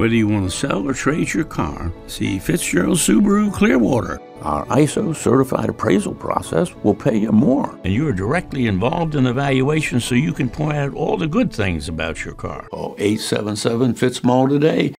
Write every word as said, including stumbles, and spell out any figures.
Whether you want to sell or trade your car, see Fitzgerald Subaru Clearwater. Our I S O-certified appraisal process will pay you more. And you are directly involved in the valuation, so you can point out all the good things about your car. Call eight seven seven FitzMall today.